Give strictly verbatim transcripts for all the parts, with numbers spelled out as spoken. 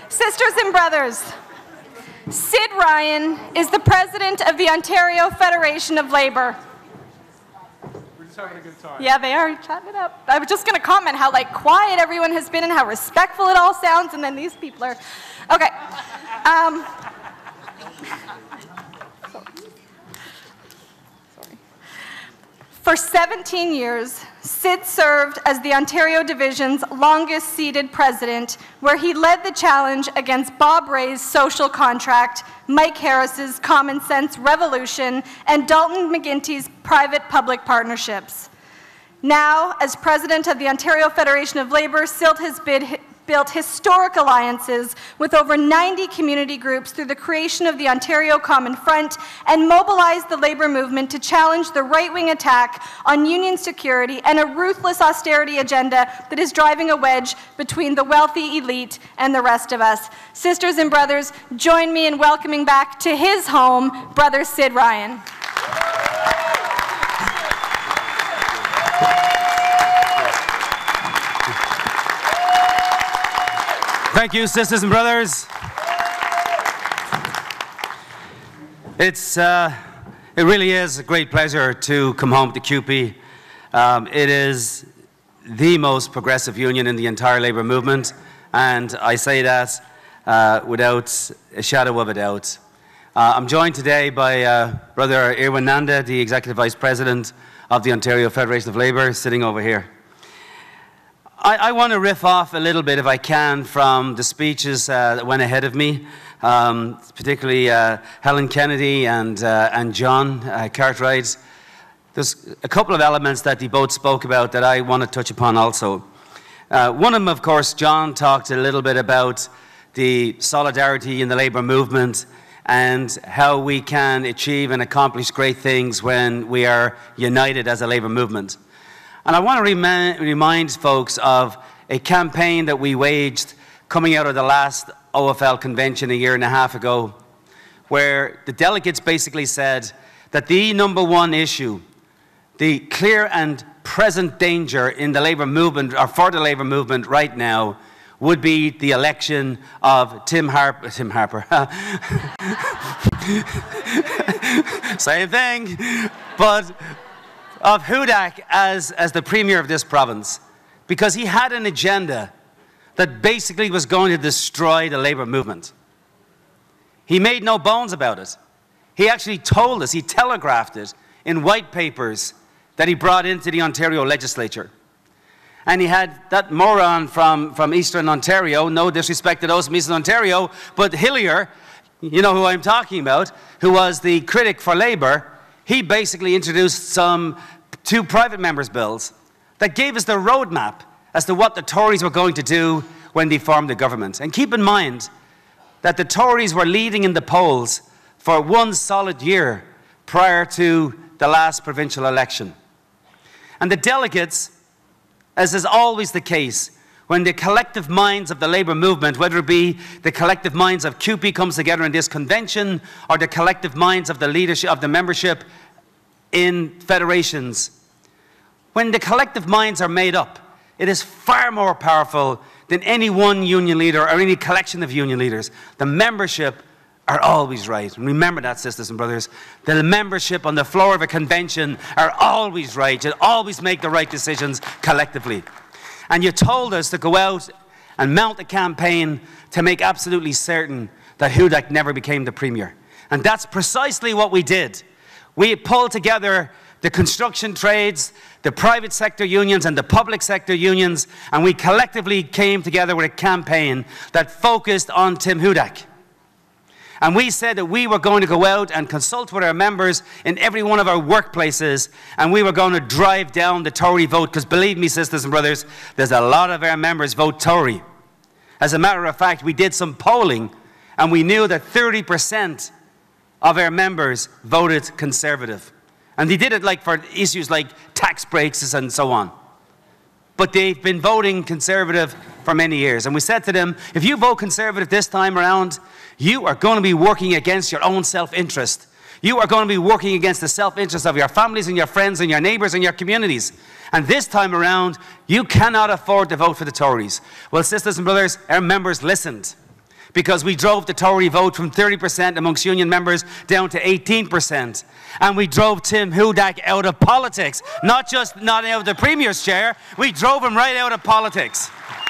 Sisters and brothers, Sid Ryan is the president of the Ontario Federation of Labour. We're just having a good time. Yeah, they are chatting it up. I was just going to comment how like quiet everyone has been and how respectful it all sounds, and then these people are... Okay. Um, sorry. For seventeen years, Sid served as the Ontario Division's longest-seated president, where he led the challenge against Bob Rae's social contract, Mike Harris's common sense revolution, and Dalton McGuinty's private-public partnerships. Now, as president of the Ontario Federation of Labour, Sid has bid, built historic alliances with over ninety community groups through the creation of the Ontario Common Front and mobilized the labour movement to challenge the right-wing attack on union security and a ruthless austerity agenda that is driving a wedge between the wealthy elite and the rest of us. Sisters and brothers, join me in welcoming back to his home, Brother Sid Ryan. Thank you, sisters and brothers. It's, uh, it really is a great pleasure to come home to C U P E. Um, it is the most progressive union in the entire labour movement, and I say that uh, without a shadow of a doubt. Uh, I'm joined today by uh, Brother Irwin Nanda, the Executive Vice President of the Ontario Federation of Labour, sitting over here. I, I want to riff off a little bit, if I can, from the speeches uh, that went ahead of me, um, particularly uh, Helen Kennedy and, uh, and John uh, Cartwright. There's a couple of elements that they both spoke about that I want to touch upon also. Uh, one of them, of course, John talked a little bit about the solidarity in the labour movement and how we can achieve and accomplish great things when we are united as a labour movement. And I want to remind, remind folks of a campaign that we waged coming out of the last O F L convention a year and a half ago, where the delegates basically said that the number one issue, the clear and present danger in the labour movement, or for the labour movement right now, would be the election of Tim Harper. Tim Harper. Same thing. But of Hudak as, as the Premier of this province, because he had an agenda that basically was going to destroy the labour movement. He made no bones about it. He actually told us, he telegraphed it in white papers that he brought into the Ontario legislature. And he had that moron from, from Eastern Ontario, no disrespect to those from Eastern Ontario, but Hillier, you know who I'm talking about, who was the critic for Labour. He basically introduced some two private members' bills that gave us the roadmap as to what the Tories were going to do when they formed the government. And keep in mind that the Tories were leading in the polls for one solid year prior to the last provincial election. And the delegates, as is always the case, when the collective minds of the labour movement, whether it be the collective minds of C U P E comes together in this convention, or the collective minds of the leadership, of the membership in federations, when the collective minds are made up, it is far more powerful than any one union leader or any collection of union leaders. The membership are always right. And remember that, sisters and brothers. The membership on the floor of a convention are always right. You'll always make the right decisions collectively. And you told us to go out and mount a campaign to make absolutely certain that Hudak never became the Premier. And that's precisely what we did. We pulled together the construction trades, the private sector unions and the public sector unions, and we collectively came together with a campaign that focused on Tim Hudak. And we said that we were going to go out and consult with our members in every one of our workplaces, and we were going to drive down the Tory vote, because believe me, sisters and brothers, there's a lot of our members vote Tory. As a matter of fact, we did some polling, and we knew that thirty percent of our members voted Conservative. And they did it like for issues like tax breaks and so on. But they've been voting Conservative for many years. And we said to them, if you vote Conservative this time around, you are going to be working against your own self-interest. You are going to be working against the self-interest of your families and your friends and your neighbours and your communities. And this time around, you cannot afford to vote for the Tories. Well, sisters and brothers, our members listened. because we drove the Tory vote from thirty percent amongst union members down to eighteen percent. And we drove Tim Hudak out of politics. Not just not out of the Premier's chair, we drove him right out of politics.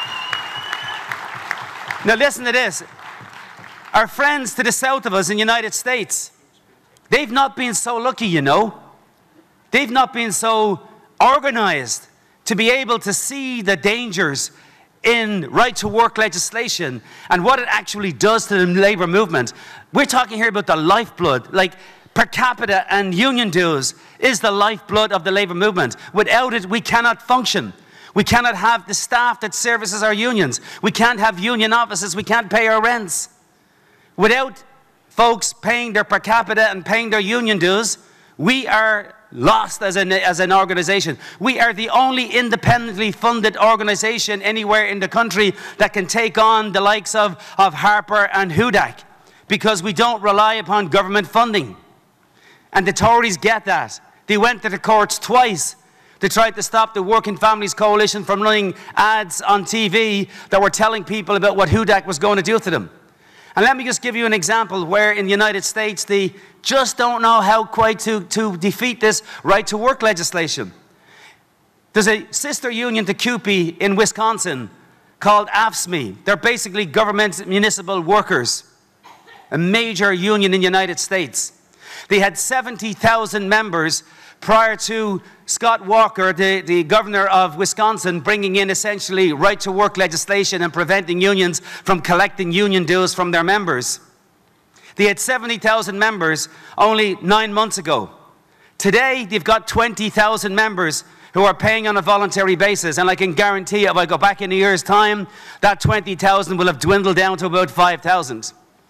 Now listen to this. Our friends to the south of us in the United States, they've not been so lucky, you know. They've not been so organized to be able to see the dangers in right-to-work legislation and what it actually does to the labour movement. We're talking here about the lifeblood, like per capita and union dues is the lifeblood of the labour movement. Without it, we cannot function. We cannot have the staff that services our unions. We can't have union offices. We can't pay our rents. Without folks paying their per capita and paying their union dues, we are lost as an, as an organization. We are the only independently funded organization anywhere in the country that can take on the likes of, of Harper and Hudak, because we don't rely upon government funding. And the Tories get that. They went to the courts twice to try to stop the Working Families Coalition from running ads on T V that were telling people about what Hudak was going to do to them. And let me just give you an example where in the United States they just don't know how quite to, to defeat this right-to-work legislation. There's a sister union to C U P E in Wisconsin called A F S M E. They're basically government municipal workers, a major union in the United States. They had seventy thousand members prior to Scott Walker, the, the governor of Wisconsin, bringing in essentially right-to-work legislation and preventing unions from collecting union dues from their members. They had seventy thousand members only nine months ago. Today, they've got twenty thousand members who are paying on a voluntary basis, and I can guarantee you, if I go back in a year's time, that twenty thousand will have dwindled down to about five thousand.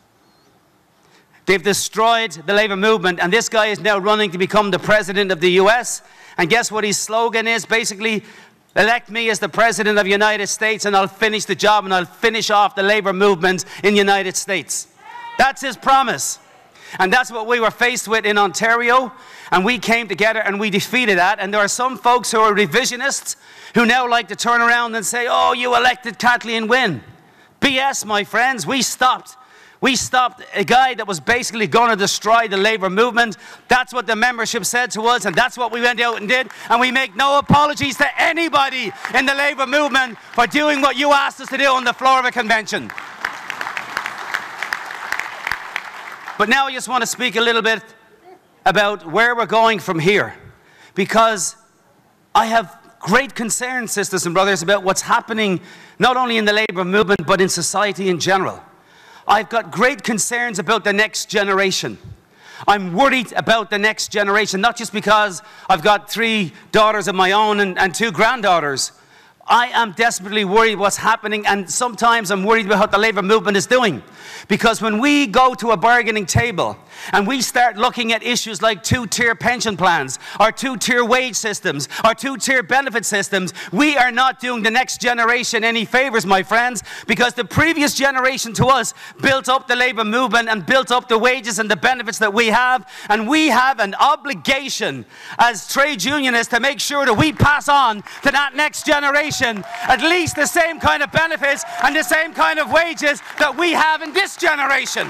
They've destroyed the labour movement, and this guy is now running to become the president of the U S. And guess what his slogan is? Basically, elect me as the president of the United States and I'll finish the job and I'll finish off the labour movement in the United States. That's his promise. And that's what we were faced with in Ontario, and we came together and we defeated that. And there are some folks who are revisionists who now like to turn around and say, oh, you elected Kathleen Wynne. B S, my friends, we stopped. We stopped a guy that was basically going to destroy the labour movement. That's what the membership said to us, and that's what we went out and did. And we make no apologies to anybody in the labour movement for doing what you asked us to do on the floor of a convention. But now I just want to speak a little bit about where we're going from here, because I have great concerns, sisters and brothers, about what's happening not only in the labour movement but in society in general. I've got great concerns about the next generation. I'm worried about the next generation, not just because I've got three daughters of my own and, and two granddaughters. I am desperately worried what's happening, and sometimes I'm worried about what the labour movement is doing. Because when we go to a bargaining table and we start looking at issues like two-tier pension plans, or two-tier wage systems, or two-tier benefit systems, we are not doing the next generation any favours, my friends, because the previous generation to us built up the labour movement and built up the wages and the benefits that we have, and we have an obligation as trade unionists to make sure that we pass on to that next generation at least the same kind of benefits and the same kind of wages that we have in this generation.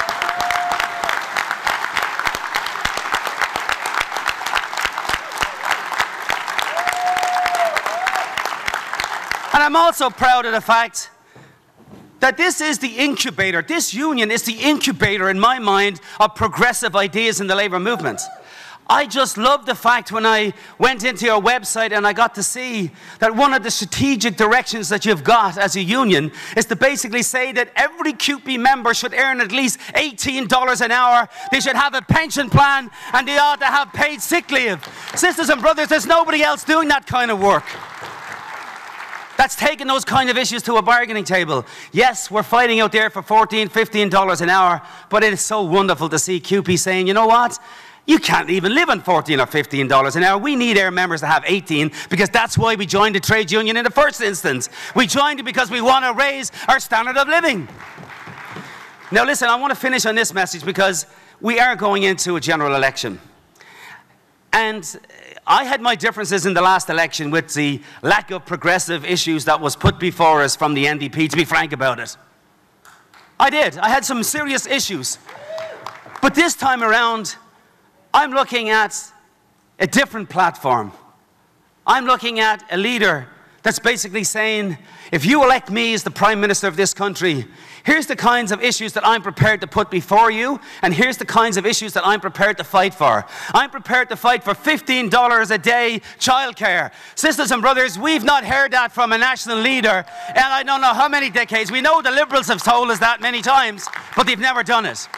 And I'm also proud of the fact that this is the incubator, this union is the incubator in my mind of progressive ideas in the labour movement. I just love the fact when I went into your website and I got to see that one of the strategic directions that you've got as a union is to basically say that every C U P E member should earn at least eighteen dollars an hour, they should have a pension plan, and they ought to have paid sick leave. Sisters and brothers, there's nobody else doing that kind of work that's taking those kind of issues to a bargaining table. Yes, we're fighting out there for fourteen, fifteen dollars an hour, but it is so wonderful to see C U P E saying, you know what? You can't even live on fourteen or fifteen dollars an hour. We need our members to have eighteen, because that's why we joined the trade union in the first instance. We joined it because we want to raise our standard of living. Now listen, I want to finish on this message because we are going into a general election. And I had my differences in the last election with the lack of progressive issues that was put before us from the N D P, to be frank about it. I did. I had some serious issues. But this time around, I'm looking at a different platform. I'm looking at a leader that's basically saying, if you elect me as the Prime Minister of this country, here's the kinds of issues that I'm prepared to put before you, and here's the kinds of issues that I'm prepared to fight for. I'm prepared to fight for fifteen dollars a day childcare. Sisters and brothers, we've not heard that from a national leader, and I don't know how many decades. We know the Liberals have told us that many times, but they've never done it.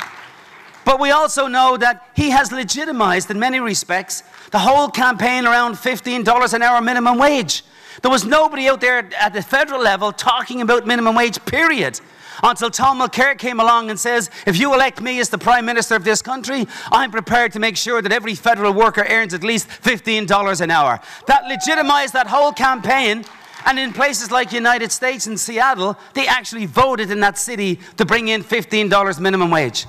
But we also know that he has legitimized, in many respects, the whole campaign around fifteen dollars an hour minimum wage. There was nobody out there at the federal level talking about minimum wage, period. Until Tom Mulcair came along and says, if you elect me as the Prime Minister of this country, I'm prepared to make sure that every federal worker earns at least fifteen dollars an hour. That legitimized that whole campaign. And in places like the United States and Seattle, they actually voted in that city to bring in fifteen dollars minimum wage.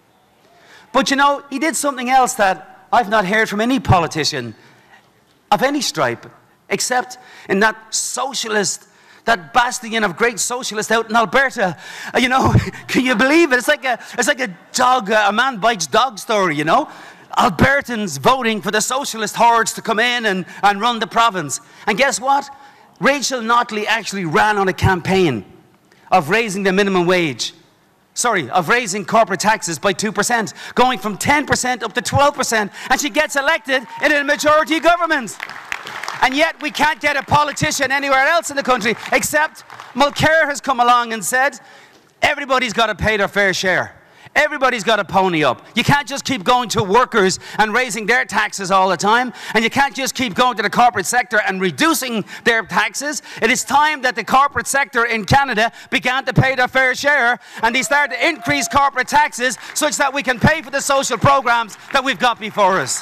But you know, he did something else that I've not heard from any politician of any stripe, except in that socialist, that bastion of great socialists out in Alberta. Uh, you know, can you believe it? It's like a, it's like a dog, a man bites dog story, you know? Albertans voting for the socialist hordes to come in and, and run the province. And guess what? Rachel Notley actually ran on a campaign of raising the minimum wage. Sorry, of raising corporate taxes by two percent, going from ten percent up to twelve percent, and she gets elected in a majority government. And yet we can't get a politician anywhere else in the country, except Mulcair has come along and said, everybody's got to pay their fair share. Everybody's got to pony up. You can't just keep going to workers and raising their taxes all the time, and you can't just keep going to the corporate sector and reducing their taxes. It is time that the corporate sector in Canada began to pay their fair share, and they started to increase corporate taxes such that we can pay for the social programs that we've got before us.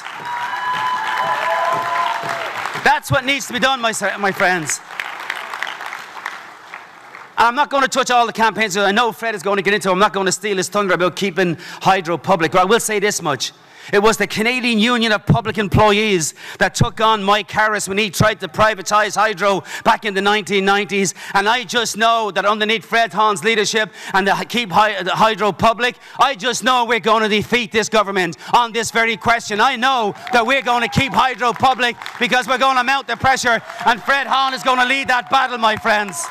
That's what needs to be done, my, my friends. I'm not going to touch all the campaigns. I know Fred is going to get into it. I'm not going to steal his thunder about keeping Hydro public. But I will say this much. It was the Canadian Union of Public Employees that took on Mike Harris when he tried to privatise Hydro back in the nineteen nineties. And I just know that underneath Fred Hahn's leadership and the Keep Hydro Public, I just know we're going to defeat this government on this very question. I know that we're going to keep Hydro public because we're going to mount the pressure, and Fred Hahn is going to lead that battle, my friends.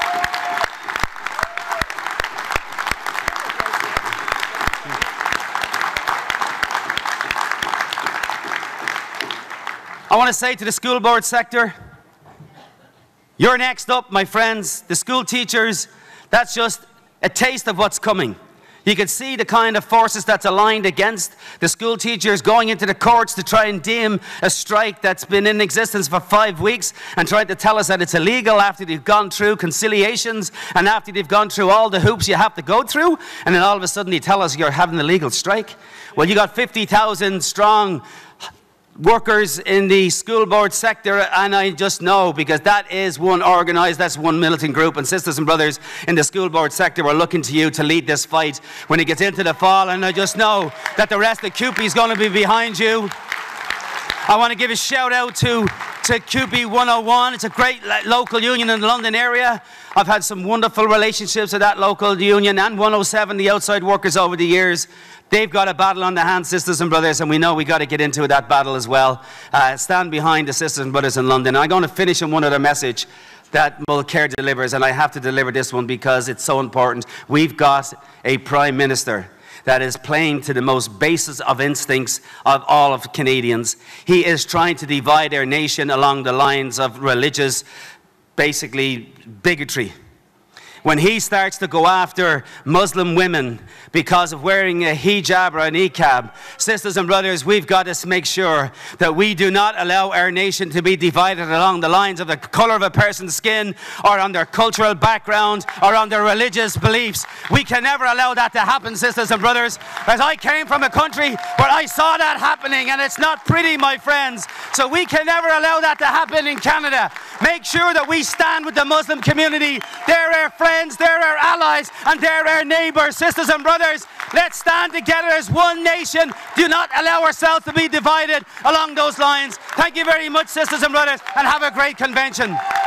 I want to say to the school board sector, you're next up, my friends. The school teachers, that's just a taste of what's coming. You can see the kind of forces that's aligned against the school teachers going into the courts to try and deem a strike that's been in existence for five weeks and trying to tell us that it's illegal after they've gone through conciliations and after they've gone through all the hoops you have to go through, and then all of a sudden they tell us you're having a legal strike. Well, you got fifty thousand strong workers in the school board sector, and I just know, because that is one organised, that's one militant group, and sisters and brothers in the school board sector are looking to you to lead this fight when it gets into the fall, and I just know that the rest of C U P E is going to be behind you. I want to give a shout out to, to C U P E one oh one. It's a great local union in the London area. I've had some wonderful relationships with that local union and one oh seven, the outside workers, over the years. They've got a battle on the hands, sisters and brothers, and we know we've got to get into that battle as well. Uh, stand behind the sisters and brothers in London. I'm going to finish on one other message that Mulcair delivers, and I have to deliver this one because it's so important. We've got a Prime Minister that is playing to the most basis of instincts of all of Canadians. He is trying to divide our nation along the lines of religious, basically, bigotry. When he starts to go after Muslim women because of wearing a hijab or a niqab, sisters and brothers, we've got to make sure that we do not allow our nation to be divided along the lines of the colour of a person's skin or on their cultural background or on their religious beliefs. We can never allow that to happen, sisters and brothers. As I came from a country where I saw that happening, and it's not pretty, my friends. So we can never allow that to happen in Canada. Make sure that we stand with the Muslim community. They're our friends, they're our allies, and they're our neighbours. Sisters and brothers, let's stand together as one nation. Do not allow ourselves to be divided along those lines. Thank you very much, sisters and brothers, and have a great convention.